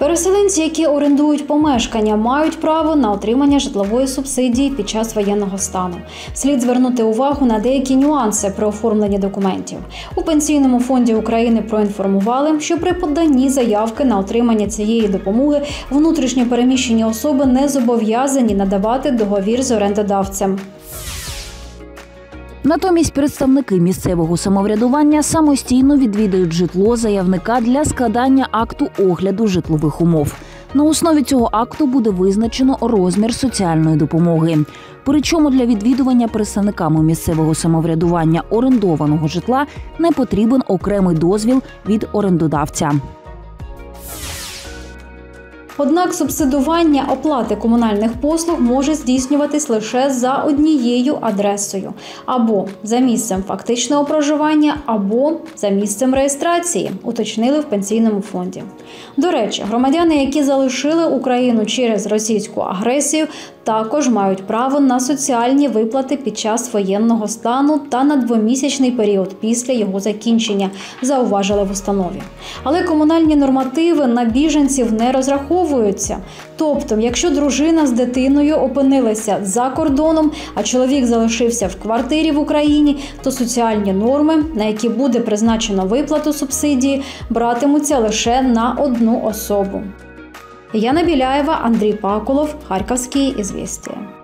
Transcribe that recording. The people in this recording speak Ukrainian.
Переселенці, які орендують помешкання, мають право на отримання житлової субсидії під час воєнного стану. Слід звернути увагу на деякі нюанси при оформленні документів. У Пенсійному фонді України проінформували, що при поданні заявки на отримання цієї допомоги внутрішньо переміщені особи не зобов'язані надавати договір з орендодавцем. Натомість представники місцевого самоврядування самостійно відвідають житло заявника для складання акту огляду житлових умов. На основі цього акту буде визначено розмір соціальної допомоги. Причому для відвідування представниками місцевого самоврядування орендованого житла не потрібен окремий дозвіл від орендодавця. Однак субсидування оплати комунальних послуг може здійснюватись лише за однією адресою – або за місцем фактичного проживання, або за місцем реєстрації, уточнили в Пенсійному фонді. До речі, громадяни, які залишили Україну через російську агресію, також мають право на соціальні виплати під час воєнного стану та на двомісячний період після його закінчення, зауважили в установі. Але комунальні нормативи на біженців не розраховуються. Тобто, якщо дружина з дитиною опинилася за кордоном, а чоловік залишився в квартирі в Україні, то соціальні норми, на які буде призначено виплату субсидії, братимуться лише на одну особу. Яна Біляєва, Андрій Пакулов, Харківські «Ізвістія».